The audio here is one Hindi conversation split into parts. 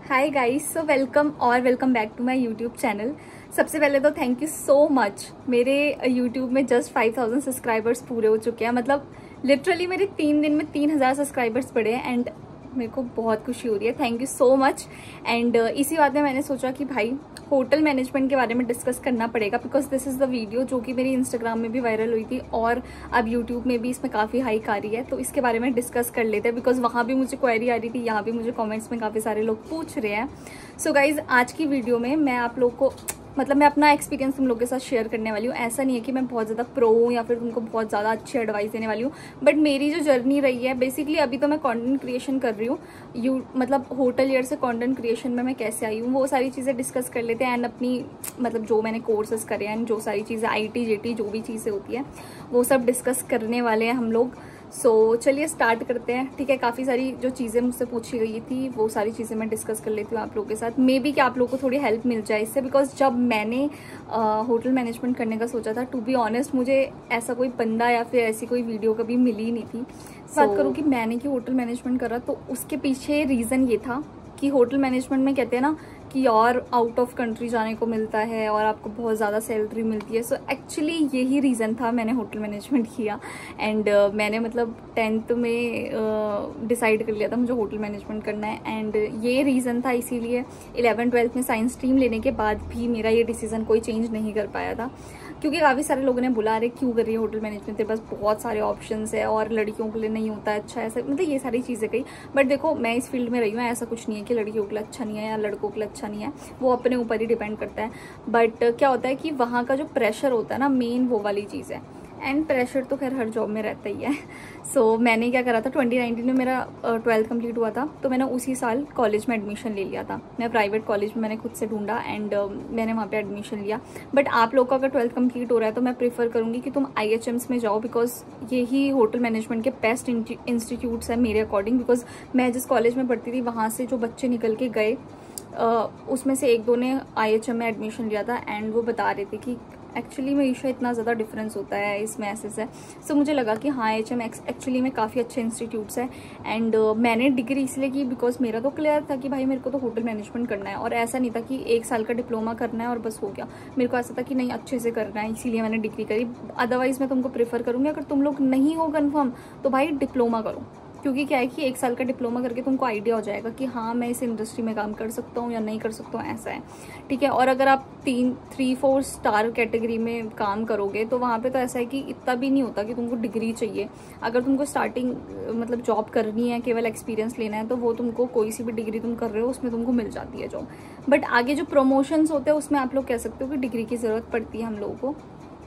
Hi guys, so welcome back to my YouTube channel. सबसे पहले तो थैंक यू सो मच। मेरे यूट्यूब में जस्ट 5000 सब्सक्राइबर्स पूरे हो चुके हैं। मतलब लिटरली मेरे 3 दिन में 3000 सब्सक्राइबर्स बढ़े हैं एंड मेरे को बहुत खुशी हो रही है। Thank you so much. And इसी बात में मैंने सोचा कि भाई होटल मैनेजमेंट के बारे में डिस्कस करना पड़ेगा, because this is the video जो कि मेरी इंस्टाग्राम में भी वायरल हुई थी और अब यूट्यूब में भी इसमें काफ़ी हाइक आ रही है। तो इसके बारे में डिस्कस कर लेते हैं, बिकॉज वहाँ भी मुझे क्वेरी आ रही थी, यहाँ भी मुझे कमेंट्स में काफ़ी सारे लोग पूछ रहे हैं। सो गाइज, आज की वीडियो में मैं आप लोग को मैं अपना एक्सपीरियंस तुम लोग के साथ शेयर करने वाली हूँ। ऐसा नहीं है कि मैं बहुत ज़्यादा प्रो हूँ या फिर तुमको बहुत ज़्यादा अच्छी एडवाइस देने वाली हूँ, बट मेरी जो जर्नी रही है बेसिकली, अभी तो मैं कंटेंट क्रिएशन कर रही हूँ। होटल ईयर से कंटेंट क्रिएशन में मैं कैसे आई हूँ वो सारी चीज़ें डिस्कस कर लेते हैं। एंड अपनी जो मैंने कोर्सेज करे हैं, जो सारी चीज़ें IT JT जो भी चीज़ें होती है वो सब डिस्कस करने वाले हैं हम लोग। सो चलिए स्टार्ट करते हैं। ठीक है, काफ़ी सारी जो चीज़ें मुझसे पूछी गई थी वो सारी चीज़ें मैं डिस्कस कर लेती हूँ आप लोगों के साथ। मे बी कि आप लोगों को थोड़ी हेल्प मिल जाए इससे, बिकॉज जब मैंने होटल मैनेजमेंट करने का सोचा था, टू बी ऑनेस्ट मुझे ऐसा कोई बंदा या फिर ऐसी कोई वीडियो कभी मिली नहीं थी। बात करूँ कि मैंने कि होटल मैनेजमेंट करा, तो उसके पीछे रीज़न ये था कि होटल मैनेजमेंट में कहते हैं ना कि और आउट ऑफ कंट्री जाने को मिलता है और आपको बहुत ज़्यादा सैलरी मिलती है। सो एक्चुअली यही रीज़न था मैंने होटल मैनेजमेंट किया। एंड मैंने 10th में डिसाइड कर लिया था मुझे होटल मैनेजमेंट करना है। एंड ये रीज़न था, इसीलिए 11th 12th में साइंस स्ट्रीम लेने के बाद भी मेरा ये डिसीज़न कोई चेंज नहीं कर पाया था, क्योंकि काफ़ी सारे लोगों ने बुला रहे क्यों कर रही है होटल मैनेजमेंट, तेरे पास बहुत सारे ऑप्शंस है और लड़कियों के लिए नहीं होता है अच्छा, ऐसा ये सारी चीज़ें कही। बट देखो, मैं इस फील्ड में रही हूँ, ऐसा कुछ नहीं है कि लड़कियों के लिए अच्छा नहीं है या लड़कों के लिए अच्छा नहीं है, वो अपने ऊपर ही डिपेंड करता है। बट क्या होता है कि वहाँ का जो प्रेशर होता है ना, मेन वो वाली चीज़ है। एंड प्रेशर तो खैर हर जॉब में रहता ही है। सो मैंने क्या करा था, 2019 में मेरा 12th कंप्लीट हुआ था, तो मैंने उसी साल कॉलेज में एडमिशन ले लिया था। मैं प्राइवेट कॉलेज में मैंने खुद से ढूंढा एंड मैंने वहाँ पे एडमिशन लिया। बट आप लोग का अगर 12th कंप्लीट हो रहा है तो मैं प्रेफर करूँगी कि तुम IHMs में जाओ, बिकॉज यही होटल मैनेजमेंट के बेस्ट इंस्टीट्यूट्स हैं मेरे अकॉर्डिंग। बिकॉज मैं जिस कॉलेज में पढ़ती थी वहाँ से जो बच्चे निकल के गए उसमें से 1-2 ने IHM में एडमिशन लिया था एंड वो बता रहे थे कि एक्चुअली में ईशा इतना ज़्यादा डिफरेंस होता है इसमें, ऐसे से। सो मुझे लगा कि हाँ, IHM एक्चुअली में काफ़ी अच्छे इंस्टीट्यूट्स है। एंड मैंने डिग्री इसलिए की बिकॉज मेरा तो क्लियर था कि भाई मेरे को तो होटल मैनेजमेंट करना है, और ऐसा नहीं था कि 1 साल का डिप्लोमा करना है और बस हो गया। मेरे को ऐसा था कि नहीं, अच्छे से करना है, इसीलिए मैंने डिग्री करी। अदरवाइज़ मैं तुमको प्रेफर करूँगी, अगर तुम लोग नहीं हो कन्फर्म तो भाई डिप्लोमा करो, क्योंकि क्या है कि 1 साल का डिप्लोमा करके तुमको आइडिया हो जाएगा कि हाँ, मैं इस इंडस्ट्री में काम कर सकता हूँ या नहीं कर सकता हूँ, ऐसा है। ठीक है, और अगर आप 3-4 स्टार कैटेगरी में काम करोगे तो वहाँ पे तो ऐसा है कि इतना भी नहीं होता कि तुमको डिग्री चाहिए। अगर तुमको स्टार्टिंग जॉब करनी है, केवल एक्सपीरियंस लेना है, तो वो तुमको कोई सी भी डिग्री तुम कर रहे हो उसमें तुमको मिल जाती है जॉब। बट आगे जो प्रमोशंस होते हैं उसमें आप लोग कह सकते हो कि डिग्री की ज़रूरत पड़ती है हम लोगों को।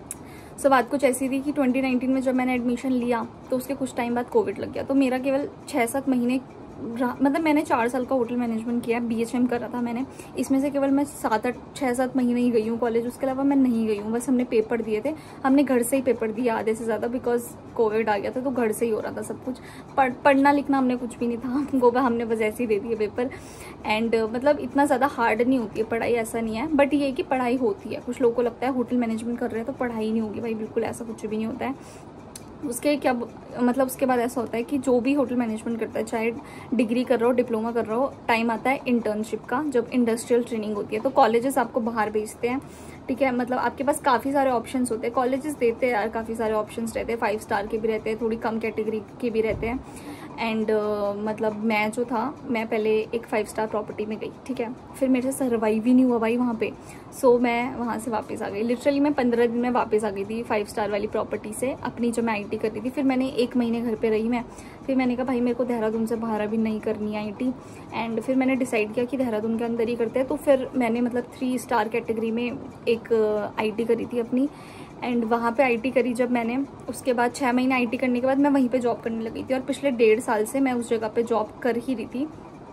सो बात कुछ ऐसी थी कि 2019 में जब मैंने एडमिशन लिया तो उसके कुछ टाइम बाद कोविड लग गया, तो मेरा केवल 6-7 महीने मैंने 4 साल का होटल मैनेजमेंट किया, BHM करा था मैंने। इसमें से केवल मैं 6-7 महीने ही गई हूँ कॉलेज, उसके अलावा मैं नहीं गई हूँ। बस हमने पेपर दिए थे, हमने घर से ही पेपर दिया आधे से ज़्यादा, बिकॉज कोविड आ गया था तो घर से ही हो रहा था सब कुछ। पढ़ना लिखना हमने कुछ भी नहीं था हमको, हमने बस ऐसे ही दे दिए पेपर। एंड इतना ज़्यादा हार्ड नहीं होती है पढ़ाई, ऐसा नहीं है। बट ये कि पढ़ाई होती है, कुछ लोगों को लगता है होटल मैनेजमेंट कर रहे हैं तो पढ़ाई नहीं होगी, भाई बिल्कुल ऐसा कुछ भी नहीं होता है। उसके उसके बाद ऐसा होता है कि जो भी होटल मैनेजमेंट करता है, चाहे डिग्री कर रहा हो, डिप्लोमा कर रहा हो, टाइम आता है इंटर्नशिप का, जब इंडस्ट्रियल ट्रेनिंग होती है तो कॉलेजेस आपको बाहर भेजते हैं। ठीक है, आपके पास काफ़ी सारे ऑप्शंस होते हैं, कॉलेजेस देते हैं यार, काफ़ी सारे ऑप्शंस रहते हैं, 5 स्टार के भी रहते हैं, थोड़ी कम कैटेगरी के भी रहते हैं। एंड मैं जो था, मैं पहले एक 5 स्टार प्रॉपर्टी में गई। ठीक है, फिर मेरे से सर्वाइव ही नहीं हुआ भाई वहाँ पे। सो मैं वहाँ से वापस आ गई। लिटरली मैं 15 दिन में वापस आ गई थी 5 स्टार वाली प्रॉपर्टी से, अपनी जब मैं IT कर रही थी। फिर मैंने 1 महीने घर पे रही मैं। फिर मैंने कहा भाई मेरे को देहरादून से बाहर अभी नहीं करनी है IT। एंड फिर मैंने डिसाइड किया कि देहरादून के अंदर ही करते हैं। तो फिर मैंने 3 स्टार कैटेगरी में एक IT करी थी अपनी। एंड वहाँ पे IT करी जब मैंने, उसके बाद 6 महीने IT करने के बाद मैं वहीं पे जॉब करने लगी थी, और पिछले 1.5 साल से मैं उस जगह पे जॉब कर ही रही थी।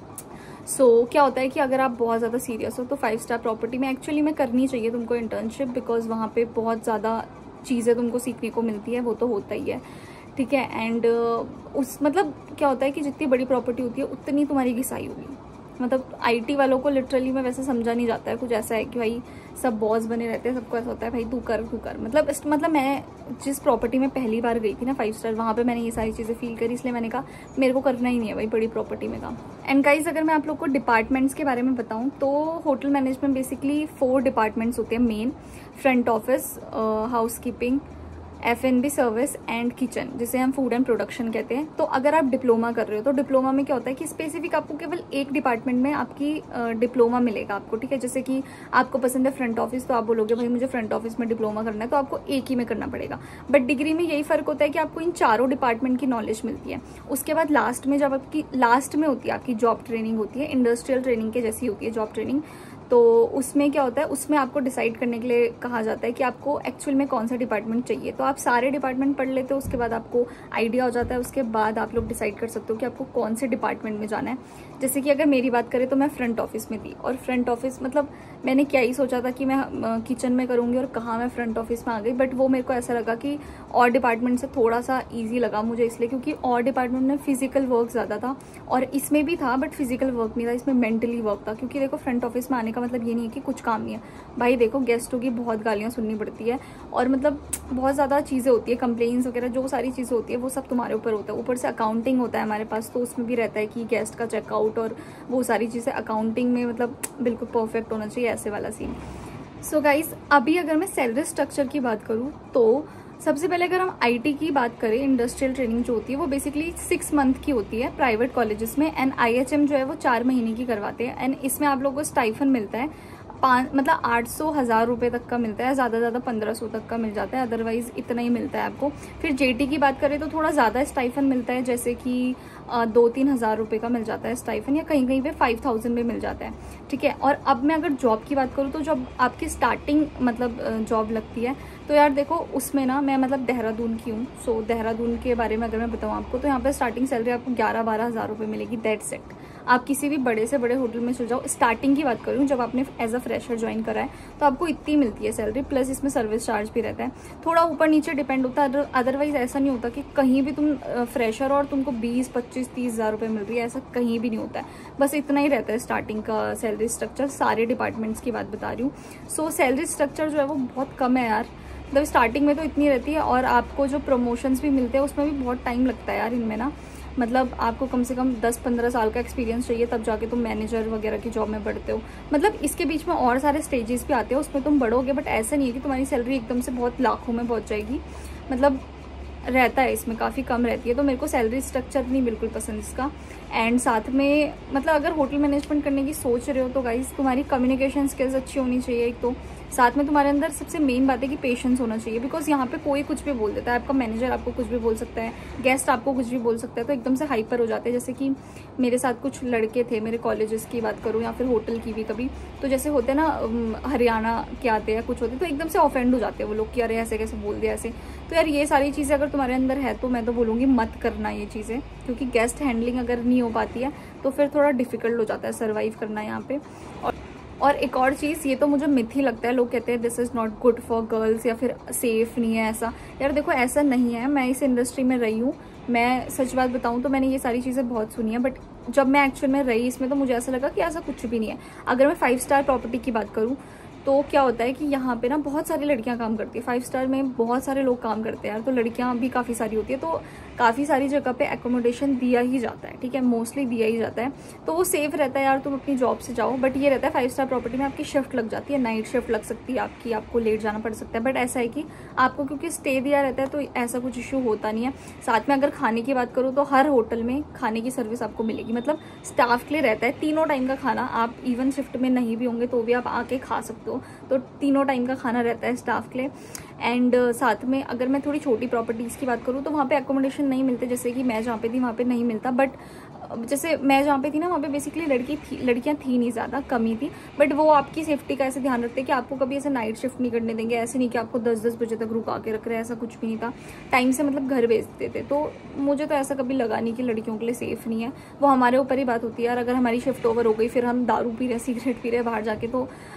सो क्या होता है कि अगर आप बहुत ज़्यादा सीरियस हो तो 5 स्टार प्रॉपर्टी में एक्चुअली में करनी चाहिए तुमको इंटर्नशिप, बिकॉज वहाँ पे बहुत ज़्यादा चीज़ें तुमको सीखने को मिलती है, वो तो होता ही है। ठीक है, एंड क्या होता है कि जितनी बड़ी प्रॉपर्टी होती है उतनी तुम्हारी घिसाई होगी। मतलब IT वालों को लिटरली में वैसे समझा नहीं जाता है, कुछ ऐसा है कि भाई सब बॉस बने रहते हैं, सबको ऐसा होता है भाई तू कर। मतलब मैं जिस प्रॉपर्टी में पहली बार गई थी ना 5 स्टार, वहाँ पे मैंने ये सारी चीज़ें फील करी, इसलिए मैंने कहा मेरे को करना ही नहीं है भाई बड़ी प्रॉपर्टी में काम। एंड गाइस अगर मैं आप लोग को डिपार्टमेंट्स के बारे में बताऊँ तो होटल मैनेजमेंट बेसिकली 4 डिपार्टमेंट्स होते हैं main, front office, housekeeping, F&B service and kitchen, जिसे हम फूड एंड प्रोडक्शन कहते हैं। तो अगर आप डिप्लोमा कर रहे हो तो डिप्लोमा में क्या होता है कि स्पेसिफिक आपको केवल एक डिपार्टमेंट में आपकी डिप्लोमा मिलेगा आपको, ठीक है। जैसे कि आपको पसंद है फ्रंट ऑफिस, तो आप बोलोगे भाई मुझे फ्रंट ऑफिस में डिप्लोमा करना है, तो आपको एक ही में करना पड़ेगा। बट डिग्री में यही फर्क होता है कि आपको इन चारों डिपार्टमेंट की नॉलेज मिलती है। उसके बाद लास्ट में जब आपकी लास्ट में होती है आपकी जॉब ट्रेनिंग होती है, इंडस्ट्रियल ट्रेनिंग के जैसी होती है जॉब ट्रेनिंग। तो उसमें क्या होता है, उसमें आपको डिसाइड करने के लिए कहा जाता है कि आपको एक्चुअल में कौन सा डिपार्टमेंट चाहिए। तो आप सारे डिपार्टमेंट पढ़ लेते हो, उसके बाद आपको आइडिया हो जाता है, उसके बाद आप लोग डिसाइड कर सकते हो कि आपको कौन से डिपार्टमेंट में जाना है। जैसे कि अगर मेरी बात करें तो मैं फ्रंट ऑफिस में थी, और फ्रंट ऑफिस मतलब मैंने क्या ही सोचा था कि मैं किचन में करूँगी, और कहाँ मैं फ्रंट ऑफिस में आ गई। बट वो मेरे को ऐसा लगा कि और डिपार्टमेंट से थोड़ा सा ईजी लगा मुझे, इसलिए क्योंकि और डिपार्टमेंट में फिजिकल वर्क ज़्यादा था, और इसमें भी था बट फिजिकल वर्क नहीं था, इसमें मेंटली वर्क था। क्योंकि देखो फ्रंट ऑफिस में आने का मतलब ये नहीं है कि कुछ काम नहीं है भाई, देखो गेस्टों की बहुत गालियाँ सुननी पड़ती है, और मतलब बहुत ज़्यादा चीज़ें होती है, कंप्लेंट्स वगैरह जो सारी चीज़ें होती है वो सब तुम्हारे ऊपर होता है। ऊपर से अकाउंटिंग होता है हमारे पास, तो उसमें भी रहता है कि गेस्ट का चेकआउट और वो सारी चीज़ें अकाउंटिंग में मतलब बिल्कुल परफेक्ट होना चाहिए, ऐसे वाला सीन। सो गाइज अभी अगर मैं सैलरी स्ट्रक्चर की बात करूँ तो सबसे पहले अगर हम IT की बात करें, इंडस्ट्रियल ट्रेनिंग जो होती है वो बेसिकली 6 मंथ की होती है प्राइवेट कॉलेजेस में, एंड IHM जो है वो 4 महीने की करवाते हैं। एंड इसमें आप लोगों को स्टाइफन मिलता है, मतलब 800-1000 रुपये तक का मिलता है, ज़्यादा 1500 तक का मिल जाता है, अदरवाइज़ इतना ही मिलता है आपको। फिर JT की बात करें तो थोड़ा ज़्यादा स्टाइफन मिलता है, जैसे कि 2-3 हज़ार रुपये का मिल जाता है स्टाइफन, या कहीं कहीं पे 5000 भी मिल जाता है, ठीक है। और अब मैं अगर जॉब की बात करूँ तो जब आपकी स्टार्टिंग मतलब जॉब लगती है तो यार देखो उसमें ना मैं मतलब देहरादून की हूँ, सो देहरादून के बारे में अगर मैं बताऊँ आपको तो यहाँ पे स्टार्टिंग सैलरी आपको 11-12 हज़ार रुपये मिलेगी, दैट्स इट। आप किसी भी बड़े से बड़े होटल में चल जाओ, स्टार्टिंग की बात करूँ जब आपने एज अ फ्रेशर ज्वाइन करा है तो आपको इतनी मिलती है सैलरी, प्लस इसमें सर्विस चार्ज भी रहता है, थोड़ा ऊपर नीचे डिपेंड होता है। अदरवाइज ऐसा नहीं होता कि कहीं भी तुम फ्रेशर और तुमको 20-25-30 हज़ार रुपये मिल रही है, ऐसा कहीं भी नहीं होता है। बस इतना ही रहता है स्टार्टिंग का सैलरी स्ट्रक्चर, सारे डिपार्टमेंट्स की बात बता रही हूँ। सो सैलरी स्ट्रक्चर जो है वो बहुत कम है यार, मतलब स्टार्टिंग में तो इतनी रहती है, और आपको जो प्रमोशंस भी मिलते हैं उसमें भी बहुत टाइम लगता है यार इनमें ना, मतलब आपको कम से कम 10-15 साल का एक्सपीरियंस चाहिए तब जाके तुम मैनेजर वगैरह की जॉब में बढ़ते हो। मतलब इसके बीच में और सारे स्टेजेस भी आते हैं, उसमें तुम बढ़ोगे, बट ऐसा नहीं है कि तुम्हारी सैलरी एकदम से बहुत लाखों में पहुंच जाएगी, मतलब रहता है इसमें काफ़ी कम रहती है। तो मेरे को सैलरी स्ट्रक्चर नहीं बिल्कुल पसंद इसका। एंड साथ में मतलब अगर होटल मैनेजमेंट करने की सोच रहे हो तो गाइस तुम्हारी कम्युनिकेशन स्किल्स अच्छी होनी चाहिए एक तो, साथ में तुम्हारे अंदर सबसे मेन बात है कि पेशेंस होना चाहिए, बिकॉज यहाँ पे कोई कुछ भी बोल देता है, आपका मैनेजर आपको कुछ भी बोल सकता है, गेस्ट आपको कुछ भी बोल सकता है, तो एकदम से हाइपर हो जाते हैं। जैसे कि मेरे साथ कुछ लड़के थे, मेरे कॉलेजेस की बात करूँ या फिर होटल की भी कभी, तो जैसे होते हैं ना हरियाणा के आते हैं कुछ होते तो एकदम से ऑफेंड हो जाते हैं वो लोग कि अरे ऐसे कैसे बोल दिया ऐसे। तो यार ये सारी चीज़ें अगर तुम्हारे अंदर है तो मैं तो बोलूँगी मत करना ये चीज़ें, क्योंकि गेस्ट हैंडलिंग अगर नहीं हो पाती है तो फिर थोड़ा डिफिकल्ट हो जाता है सर्वाइव करना यहाँ पे। और एक और चीज़, ये तो मुझे मिथ ही लगता है, लोग कहते हैं this is not good for girls या फिर सेफ़ नहीं है ऐसा। यार देखो ऐसा नहीं है, मैं इस इंडस्ट्री में रही हूँ, मैं सच बात बताऊँ तो मैंने ये सारी चीज़ें बहुत सुनी है, बट जब मैं एक्चुअल में रही इसमें तो मुझे ऐसा लगा कि ऐसा कुछ भी नहीं है। अगर मैं 5 स्टार प्रॉपर्टी की बात करूँ तो क्या होता है कि यहाँ पे ना बहुत सारी लड़कियाँ काम करती है, 5 स्टार में बहुत सारे लोग काम करते हैं यार, तो लड़कियाँ भी काफ़ी सारी होती है, तो काफ़ी सारी जगह पे एकोमोडेशन दिया ही जाता है, ठीक है, मोस्टली दिया ही जाता है, तो वो सेफ रहता है यार, तुम अपनी जॉब से जाओ। बट ये रहता है 5 स्टार प्रॉपर्टी में आपकी शिफ्ट लग जाती है, नाइट शिफ्ट लग सकती है आपकी, आपको लेट जाना पड़ सकता है, बट ऐसा है कि आपको क्योंकि स्टे दिया रहता है तो ऐसा कुछ इशू होता नहीं है। साथ में अगर खाने की बात करूँ तो हर होटल में खाने की सर्विस आपको मिलेगी, मतलब स्टाफ के लिए रहता है तीनों टाइम का खाना, आप इवन शिफ्ट में नहीं भी होंगे तो भी आप आके खा सकते हो, तो तीनों टाइम का खाना रहता है स्टाफ के लिए। एंड साथ में अगर मैं थोड़ी छोटी प्रॉपर्टीज़ की बात करूँ तो वहाँ पे एकोमोडेशन नहीं मिलते, जैसे कि मैं जहाँ पे थी वहाँ पे नहीं मिलता, बट जैसे मैं जहाँ पे थी ना वहाँ पे बेसिकली लड़कियाँ थी नहीं, ज़्यादा कमी थी, बट वो आपकी सेफ्टी का ऐसे ध्यान रखते हैं कि आपको कभी ऐसे नाइट शिफ्ट नहीं करने देंगे, ऐसे नहीं कि आपको 10-10 बजे तक रुका के रख रहे हैं, ऐसा कुछ भी नहीं था, टाइम से मतलब घर भेज देते थे। तो मुझे तो ऐसा कभी लगा नहीं कि लड़कियों के लिए सेफ़ नहीं है, वो हमारे ऊपर ही बात होती है यार, अगर हमारी शिफ्ट ओवर हो गई फिर हम दारू पी रहे, सिगरेट पी रहे बाहर जाके, तो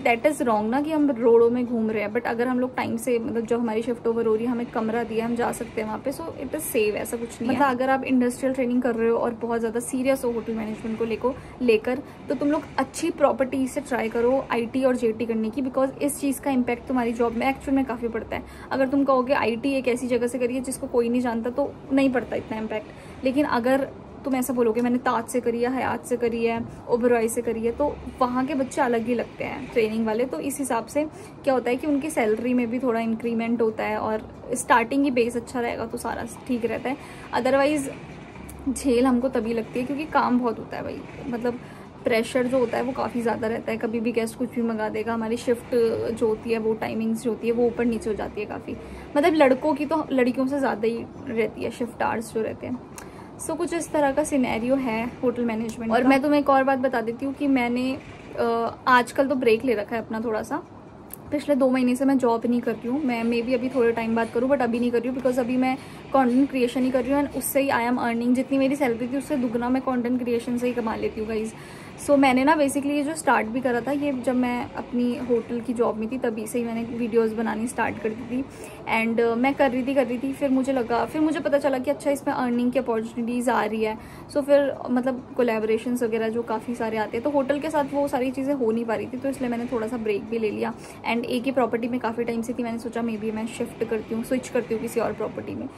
दैट इज़ रॉन्ग ना कि हम रोडों में घूम रहे हैं, बट अगर हम लोग टाइम से मतलब जब हमारी शिफ्ट ओवर हो रही है, हमें कमरा दिया, हम जा सकते हैं वहाँ पे, सो इट इज़ सेव, ऐसा कुछ नहीं है। अगर आप इंडस्ट्रियल ट्रेनिंग कर रहे हो और बहुत ज़्यादा सीरियस हो होटल मैनेजमेंट को लेकर, तो तुम लोग अच्छी प्रॉपर्टी से ट्राई करो IT और JT करने की, बिकॉज इस चीज़ का इम्पैक्ट तुम्हारी जॉब में एक्चुअल में काफ़ी पड़ता है। अगर तुम कहोगे IT एक ऐसी जगह से करिए जिसको कोई नहीं जानता, तो नहीं पड़ता इतना इम्पैक्ट। लेकिन अगर तुम ऐसा बोलोगे मैंने ताज से करी है, हयात से करी है, ओबरॉय से करी है, तो वहाँ के बच्चे अलग ही लगते हैं ट्रेनिंग वाले। तो इस हिसाब से क्या होता है कि उनकी सैलरी में भी थोड़ा इंक्रीमेंट होता है, और स्टार्टिंग ही बेस अच्छा रहेगा तो सारा ठीक रहता है। अदरवाइज झेल हमको तभी लगती है क्योंकि काम बहुत होता है भाई, मतलब प्रेशर जो होता है वो काफ़ी ज़्यादा रहता है। कभी भी गेस्ट कुछ भी मंगा देगा, हमारी शिफ्ट जो होती है वो टाइमिंग्स जो होती है वो ऊपर नीचे हो जाती है काफ़ी, मतलब लड़कों की तो लड़कियों से ज़्यादा ही रहती है शिफ्ट आवर्स जो रहते हैं। सो कुछ इस तरह का सिनेरियो है होटल मैनेजमेंट। और मैं तुम्हें एक और बात बता देती हूँ कि मैंने आजकल तो ब्रेक ले रखा है अपना थोड़ा सा, पिछले 2 महीने से मैं जॉब नहीं कर रही हूँ। मैं मे बी अभी थोड़े टाइम बाद करूँ, बट अभी नहीं कर रही हूँ बिकॉज अभी मैं कंटेंट क्रिएशन ही कर रही हूँ, एंड उससे ही आई एम अर्निंग। जितनी मेरी सैलरी थी उससे दुगना मैं कंटेंट क्रिएशन से ही कमा लेती हूँ गाइज। सो मैंने ना बेसिकली ये जो स्टार्ट भी करा था, ये जब मैं अपनी होटल की जॉब में थी तभी से ही मैंने वीडियोस बनानी स्टार्ट कर दी थी। एंड मैं कर रही थी, फिर मुझे पता चला कि अच्छा इसमें अर्निंग की अपॉर्चुनिटीज़ आ रही है। सो फिर मतलब कोलैबोरेशंस वगैरह जो काफ़ी सारे आते हैं, तो होटल के साथ वो सारी चीज़ें हो नहीं पा रही थी, तो इसलिए मैंने थोड़ा सा ब्रेक भी ले लिया। एंड एक ही प्रॉपर्टी में काफ़ी टाइम से थी, मैंने सोचा मे बी मैं स्विच करती हूँ किसी और प्रॉपर्टी में।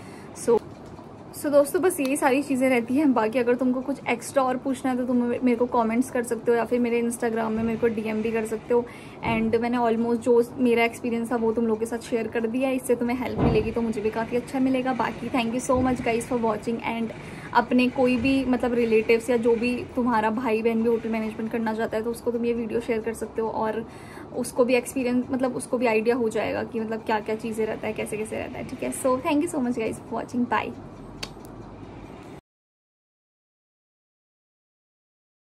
सो दोस्तों बस यही सारी चीज़ें रहती हैं। बाकी अगर तुमको कुछ एक्स्ट्रा और पूछना है तो तुम मेरे को कमेंट्स कर सकते हो, या फिर मेरे इंस्टाग्राम में मेरे को DM भी कर सकते हो। एंड मैंने ऑलमोस्ट जो मेरा एक्सपीरियंस था वो तुम लोगों के साथ शेयर कर दिया है। इससे तुम्हें हेल्प मिलेगी तो मुझे भी काफ़ी अच्छा मिलेगा। बाकी thank you so much guys for watching. And अपने कोई भी मतलब रिलेटिव्स या जो भी तुम्हारा भाई बहन भी होटल मैनेजमेंट करना चाहता है तो उसको तुम ये वीडियो शेयर कर सकते हो, और उसको भी एक्सपीरियंस मतलब उसको भी आइडिया हो जाएगा कि मतलब क्या क्या चीज़ें रहता है, कैसे कैसे रहता है। ठीक है, so thank you so much guys for watching, bye.